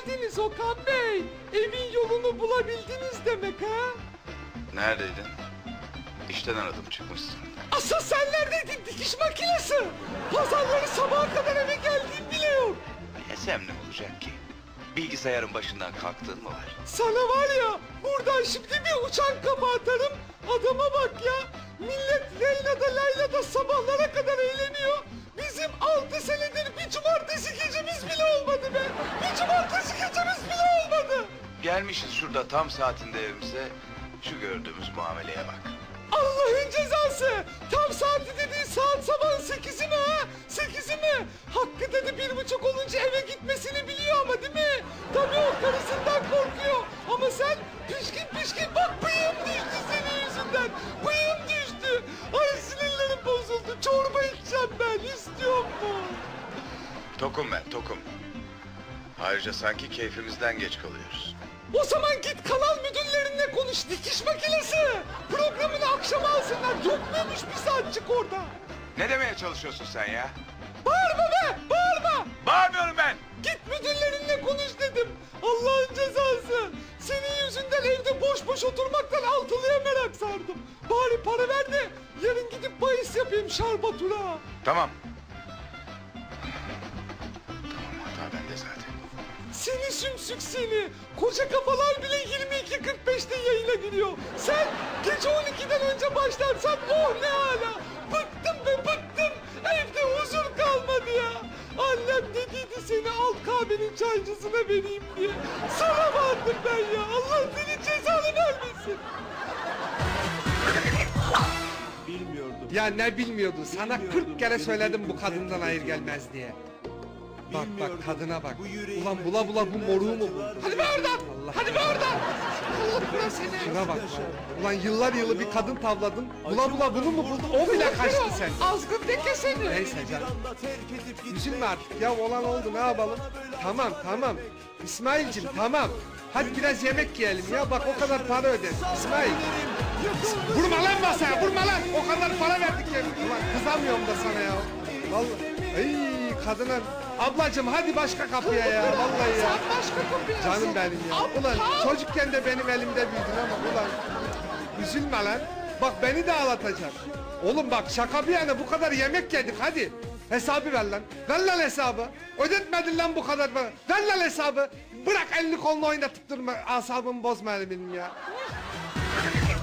geldiniz Okan Bey. Evin yolunu bulabildiniz demek ha? Neredeydin? İşten aradım, çıkmışsın. Asıl sen neredeydin dikiş makinesi? Pazarları sabaha kadar eve geldiğim bile yok. Yesem ne olacak ki? Bilgisayarın başından kalktığın mı var? Sana var ya, buradan şimdi bir uçan kafa atarım. Adama bak ya. Millet Leyla'da sabahlara kadar eğleniyor. Bizim 6 senedir bir cumartesi gecemiz bile olmadı be. Bir cumartesi gecemiz bile olmadı. Gelmişiz şurada tam saatinde evimize. Şu gördüğümüz muameleye bak. Allah'ın cezası. Tam saati dediğin saat sabahın 8'i mi ha? 8'i mi? Hakkı dedi 1:30 olunca eve gitmesini biliyor ama değil mi? Tabii o karısından korkuyor. Ama sen pişkin bak bıyığım düştü senin yüzünden. Bıyığım düştü. Ay sinirlerim bozuldu. Çorba içeceğim ben. İstiyor mu? Tokum ben, tokum. Ayrıca sanki keyfimizden geç kalıyoruz. O zaman git kanal müdürlerinle konuş dikiş makinesi. Programını akşama alsınlar. Yok muymuş bir saatçik orada? Ne demeye çalışıyorsun sen ya? Bağırma be! Bağırma! Bağırmıyorum ben! Git müdürlerinle konuş dedim. Allah'ın cezası. Senin yüzünden evde boş oturmaktan altılıya merak sardım. Bari para ver de yarın gidip bahis yapayım Şarbatur'a. Tamam. Tamam, hata bende zaten. Seni sümsük seni. Koca kafalar bile 22.45'te yayına giriyor. Sen gece 12'den önce başlarsan oh ne hala. Bıktım be bıktım. Evde huzur kalmadı ya. Annem dediydi seni alt kahvenin çaycısına vereyim diye. Sana vardım ben ya. Allah senin cezanı vermesin. Bilmiyordum. Ya ne bilmiyordun? Sana 40 kere söyledim bu kadından hayır gelmez diye. Bak kadına bak. Ulan bula bu moruğu mu buldu? Hadi be oradan. Allah Hadi be oradan. Allah bırak seni. Şuna bak lan. Ulan yıllar yılı bir kadın tavladın. Bula bunu mu buldu? O bile kaçtı sen. Azgın teke seni. Neyse canım. Üzülme artık ya olan oldu ne yapalım? Tamam. İsmail'cim tamam. Hadi biraz yemek yiyelim ya bak o kadar para ödedik. İsmail. Vurma lan masaya vurma lan. O kadar para verdik ya. Ulan kızamıyorum da sana ya. Vallahi. Ay kadına. Ablacığım hadi başka kapıya ya vallahi ya. Sen başka kapıya. Canım benim ya. Ulan çocukken de benim elimde büyüdün ama ulan. Üzülme lan. Bak beni de ağlatacak. Oğlum bak şaka bir yana bu kadar yemek yedik hadi. Hesabı ver lan. Ver lan hesabı. Ödetmedin lan bu kadar bana. Ver lan hesabı. Bırak elini kolunu oynatıp durma. Asabımı bozma benim ya.